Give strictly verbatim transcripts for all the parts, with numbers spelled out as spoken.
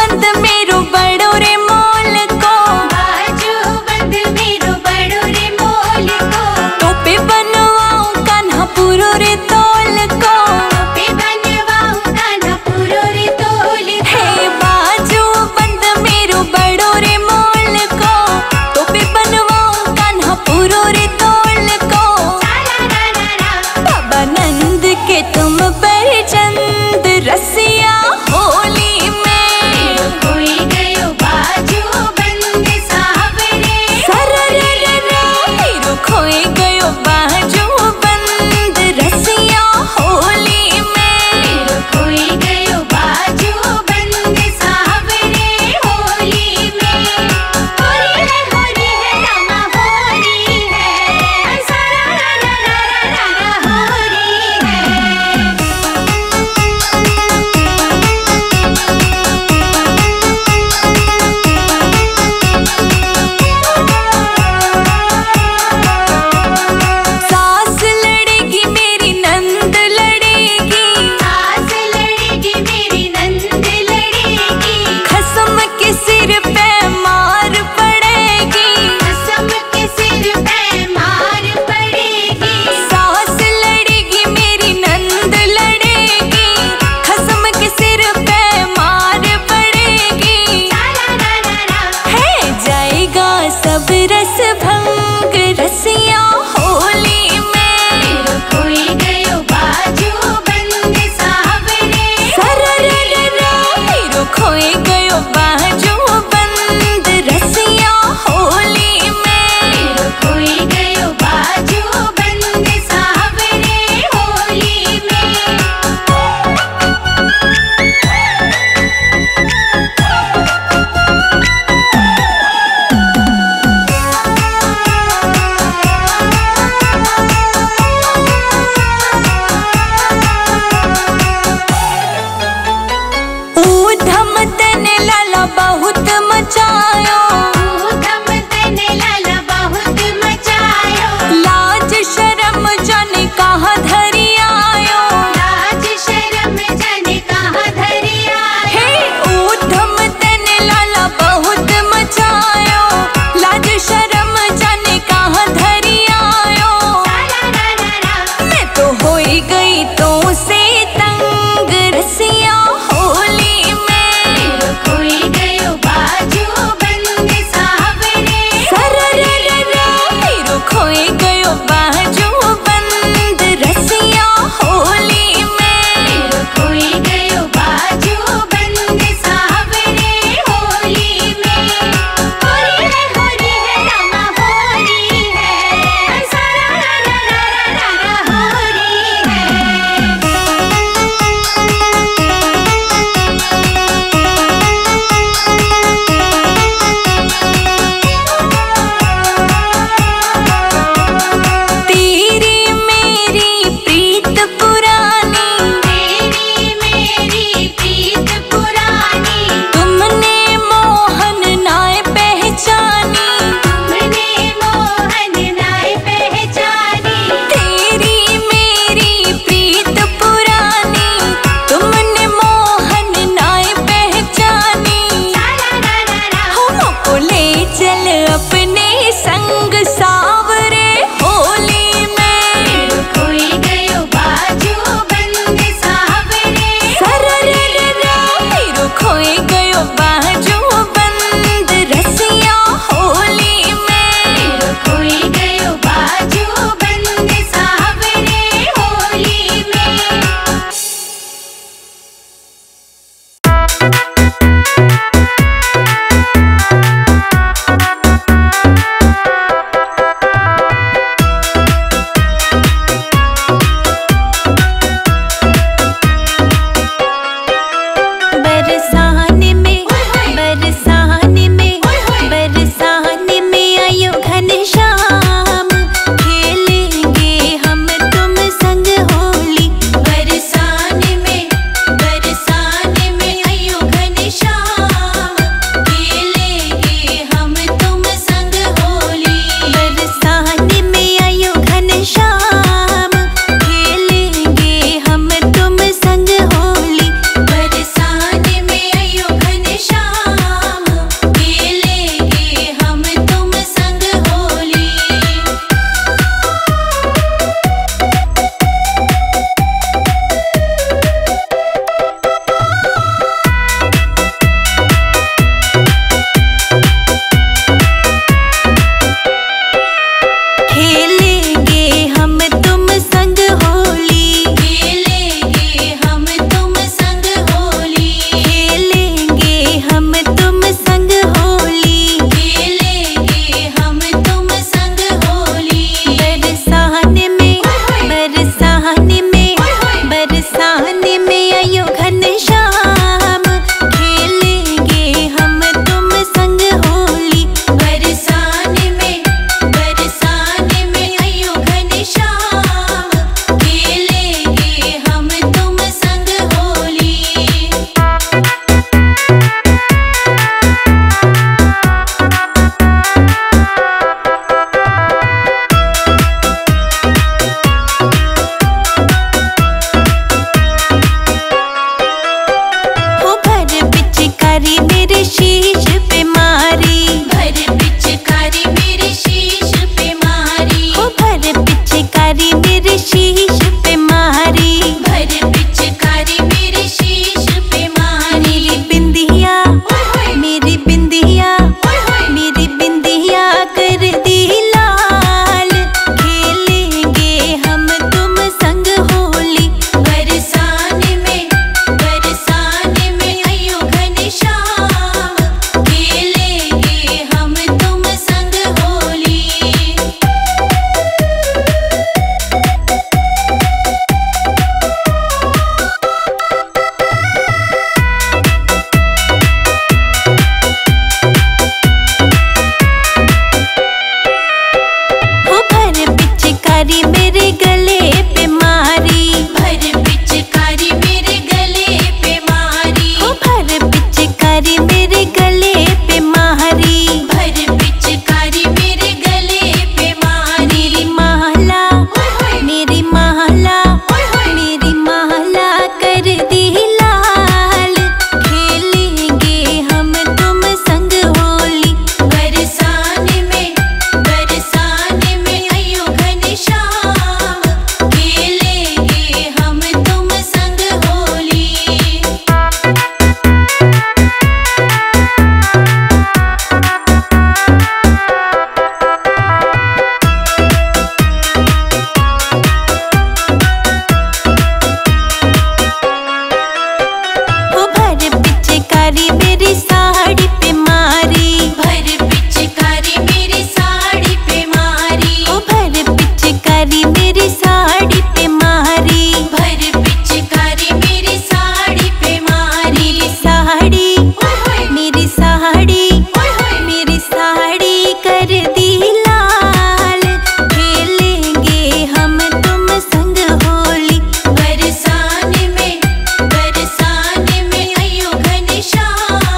बंद मेरो बड़ो रे मोल को, बाजू बंद मेरो बड़ो रे मोल को, टोपे बनवाऊं कान्हा पूरो रे तोल को, टोपे बनवाऊं कान्हा पूरो रे तोल को। हे बाजू बंद मेरो बड़ो रे मोल को, टोपे बनवाऊं कान्हा पूरो रे तोल को। बाबा नंद के तुम पर चंद रसिया होली में, खोई गयो बाजू बंद सावरे, सररररा मेरो खोए गयो बाजू बंद रसिया होली में, खोई गयो बाजू बंद सावरे होली में। होली है होली है रामा होली है, सारा रा रा रा रा रा होली है। सास लड़ेगी मेरी नंद लड़ेगी, सास लड़ेगी मेरी नंद लड़ेगी, खसम के सिर पे मार पड़ेगी, कसम के सिर पे मार पड़ेगी। सास लड़ेगी मेरी नंद लड़ेगी, खसम के सिर पे मार पड़ेगी। है जाएगा सब रस भंग रसिया होली में, खोई गयो बाजू बंद सावरे, सररररा मेरो खोए गयो बाजू बंद रसिया होली में, खोई गयो बाजू बंद सावरे होली में। ऊधम तने लाला बहुत मचायो, ऊधम तने लाला बहुत मचायो, लाज शर्म जाने कहाँ धरी आयो। लाज शर्म जाने कहाँ धरी आयो। हे ऊधम तने लाला बहुत मचायो, लाज शर्म जाने कहाँ धरी आयो। मैं तो होई गई तो से तंग रसिया होली में, खोई गयो पिचकारी मेरी साड़ी पे मारी, भर पिचकारी मेरी साड़ी पे मारी, ओ भर पिचकारी मेरी साड़ी पे मारी, भर पिचकारी मेरी साड़ी पे मारी। मेरी साड़ी ओए होए, मेरी साड़ी ओए होए, मेरी साड़ी कर दी लाल, खेलेंगे हम तुम संग होली। बरसाने में बरसाने में अयो घनश्याम,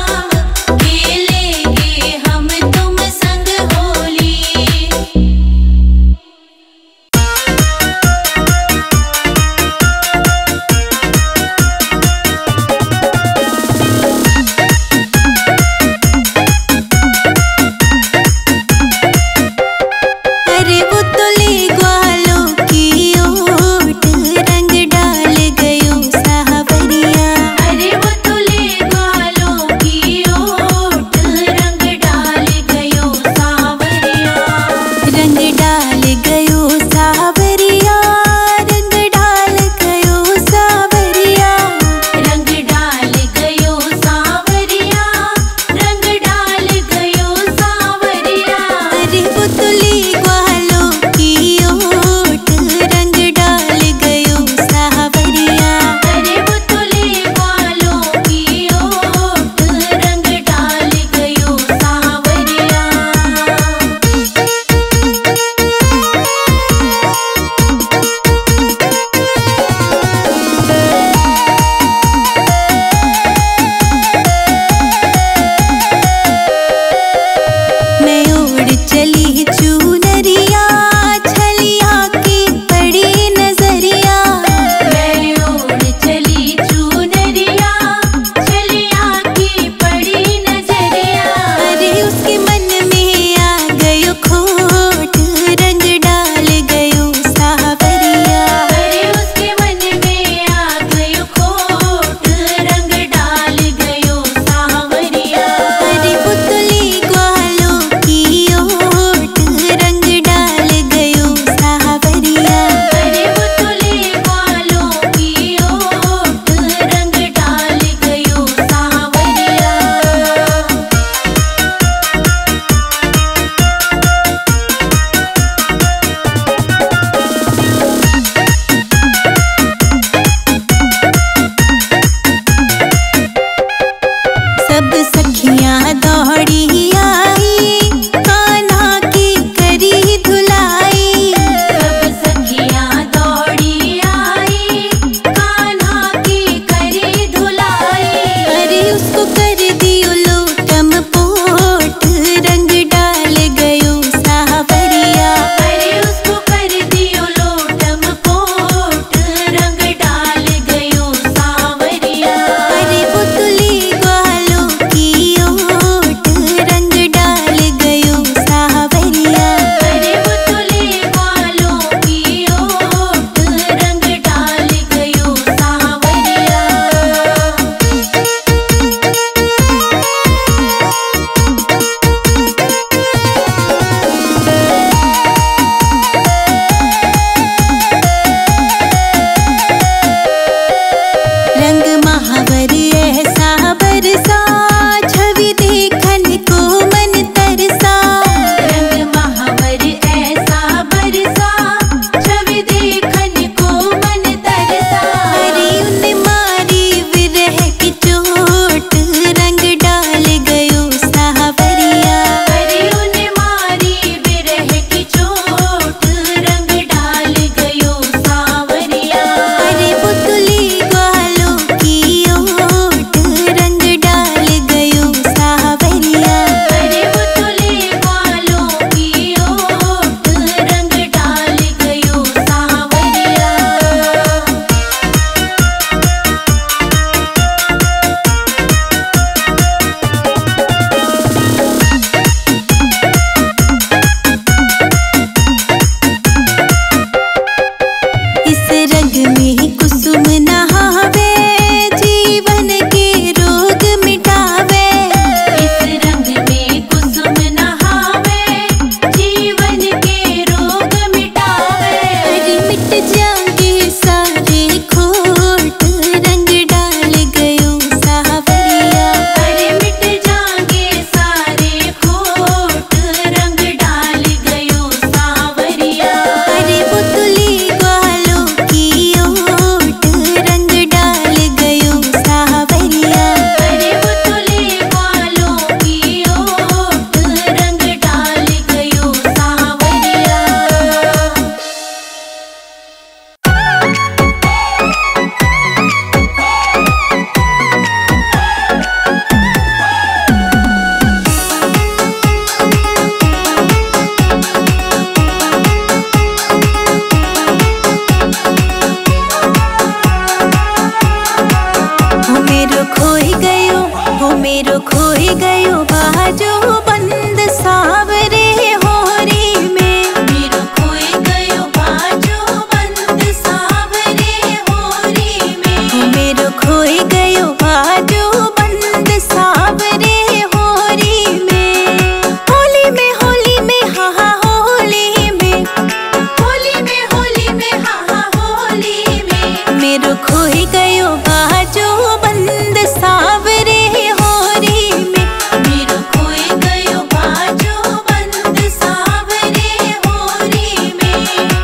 मेरो खोई गयो बाजो बंद सावरे होरी में। मेरो खोई गयो बाजो बंद सावरे होरी में। मेरो खोई गयो बाजो बंद सावरे होरी में। होली में होली में हा हा होली में। होली में होली में हा हा होली में। मेरो खोई गयो बाजो बंद सावरे होरी में। मेरो खोई गयो बाजो बंद सावरे होरी में।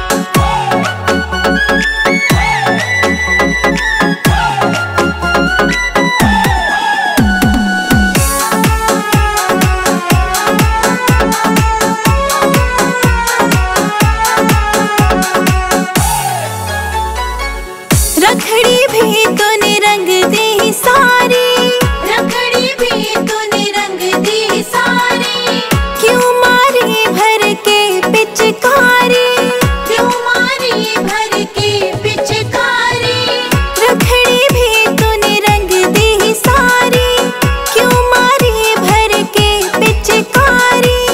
रखड़ी भी तूने रंग दी सारी। रखड़ी भी तूने रंग दी सारी। क्यों मारी भर के पिचकारी। क्यों मारी भर के पिचकारी। रखड़ी भी तूने रंग दी सारी। क्यों मारी भर के पिचकारी।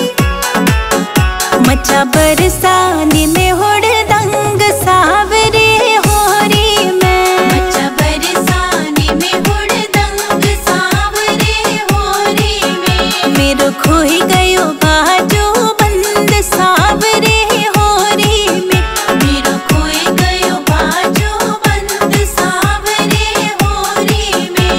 मचा बरसाने में हुड़दंग सावरे होरी में। मचा बरसाने में हुड़दंग सावरे होरी में। मेरो खोई गयो बाजो बंद सावरे होरी में। मेरो खोई गयो बाजो बंद सावरे होरी में।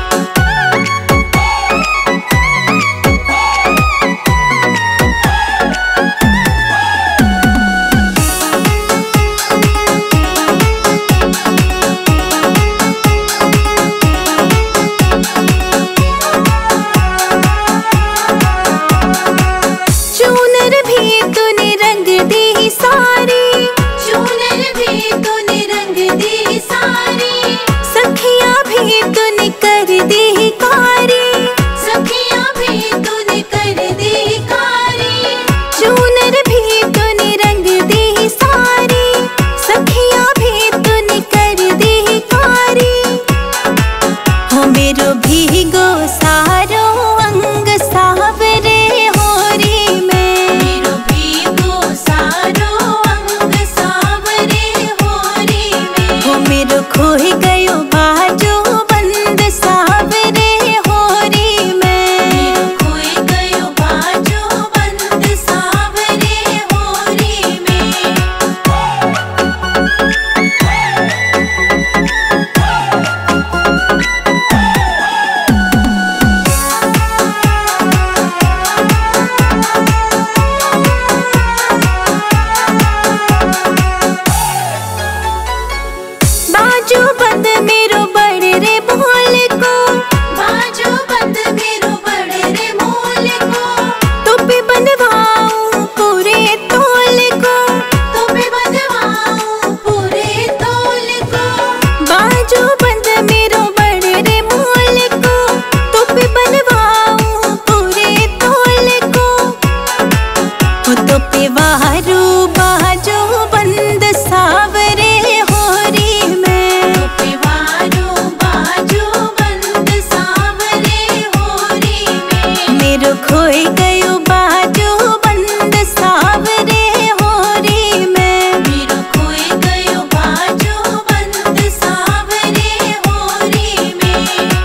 चूनर भी तूने रंग दी सारी। चूनर भी तूने रंग दी सारी। सखियां भी तूने कर दी कारी। सखियां भी तूने कर दी कारी। चूनर भी तूने रंग दी सारी। सखियां भी तूने कर दी कारी। हो मेरो भीगो सारो अंग सावरे होरी में। मेरो भीगो सारो अंग सावरे होरी में। हो मेरो खोई गयो बाजो बंद सावरे होरी में। मेरो खोई गयो बाजो बंद सावरे होरी में। बाजो बंद मेरो बड़े रे बोल को। बाजो बंद मेरो बड़े रे मोल को। टोपी बनवाऊं पूरे तोल को। तोपे बंधवाऊं पूरे तोल को। बाजो बंद मेरो बड़े रे मोल को। टोपी बनवाऊं पूरे तोल को। हो टोपी वारू बाजो बंद सावरे होरी में। तोपे वारो बाजो बंद सावरे होरी में। मेरो खोई गयो बाजो बंद सावरे होरी में। मेरो खोई गयो बाजो बंद सावरे होरी में।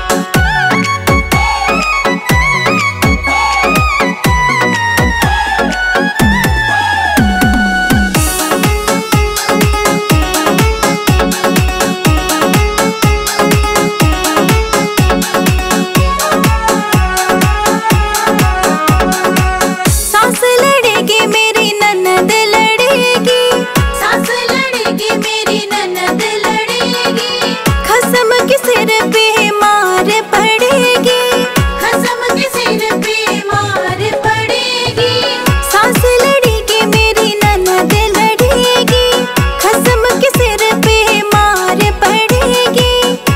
सास लड़ेगी मेरी ननद लड़ेगी। सास लड़ेगी मेरी ननद लड़ेगी। खसम के सिर पे मार पड़ेगी। खसम के सिर पे मार पड़ेगी। सास लड़ेगी मेरी ननद लड़ेगी। खसम के सिर पे मार पड़ेगी।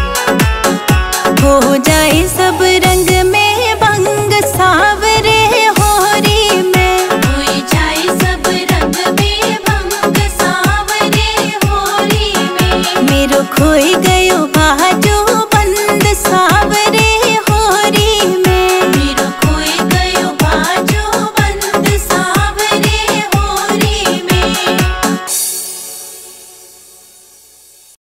हो जाए सब रंग में भंग सावरे होरी में। होई जाए सब रंग में भंग सावरे होरी में। मेरो खोई गयो बाजो